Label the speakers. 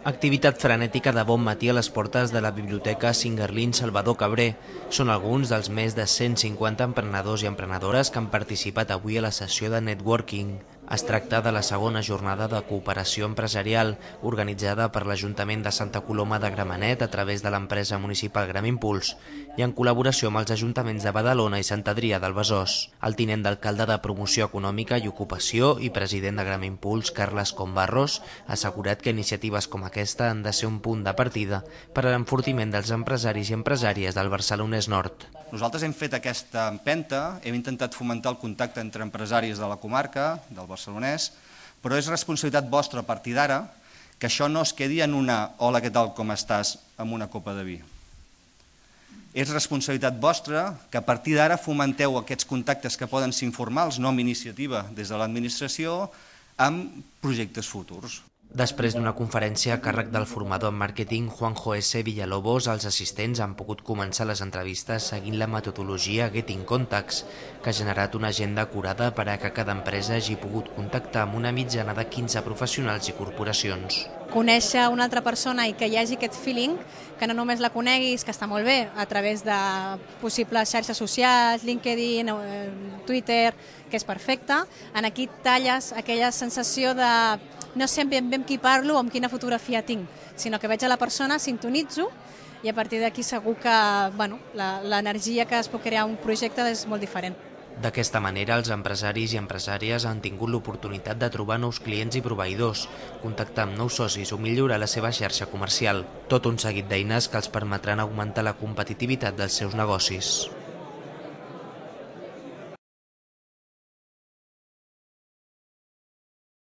Speaker 1: Activitat frenètica de bon matí a les portes de la Biblioteca Singuerlín Salvador Cabré. Són alguns dels més de 150 emprenedors i emprenedores que han participat avui a la sessió de networking. Es tracta de la segona jornada de cooperació empresarial organitzada per l'Ajuntament de Santa Coloma de Gramenet a través de l'empresa municipal Gram Impuls i en col·laboració amb els ajuntaments de Badalona i Sant Adrià del Besòs. El tinent d'alcalde de Promoció Econòmica i Ocupació i president de Gram Impuls, Carles Combarros, ha assegurat que iniciatives com aquesta han de ser un punt de partida per a l'enfortiment dels empresaris i empresàries del Barcelonès Nord.
Speaker 2: Nosaltres hem fet aquesta empenta, hem intentat fomentar el contacte entre empresaris de la comarca, del Barcelonès, però és responsabilitat vostra a partir d'ara que això no es quedi en una «hola, què tal, com estàs?» amb una copa de vi. És responsabilitat vostra que a partir d'ara fomenteu aquests contactes que poden ser informals, no amb iniciativa des de l'administració, amb projectes futurs.
Speaker 1: Després d'una conferència a càrrec del formador en màrqueting Juanjo S. Villalobos, els assistents han pogut començar les entrevistes seguint la metodologia Getting Contacts, que ha generat una agenda acurada per a que cada empresa hagi pogut contactar amb una mitjana de 15 professionals i corporacions.
Speaker 3: Conèixer una altra persona i que hi hagi aquest feeling, que no només la coneguis, que està molt bé, a través de possibles xarxes socials, LinkedIn, Twitter, que és perfecte. En aquí talles aquella sensació de no sé ben bé amb qui parlo o amb quina fotografia tinc, sinó que veig a la persona, sintonitzo i a partir d'aquí segur que l'energia que es pot crear un projecte és molt diferent.
Speaker 1: D'aquesta manera, els empresaris i empresàries han tingut l'oportunitat de trobar nous clients i proveïdors, contactar amb nous socis o millorar la seva xarxa comercial. Tot un seguit d'eines que els permetran augmentar la competitivitat dels seus negocis.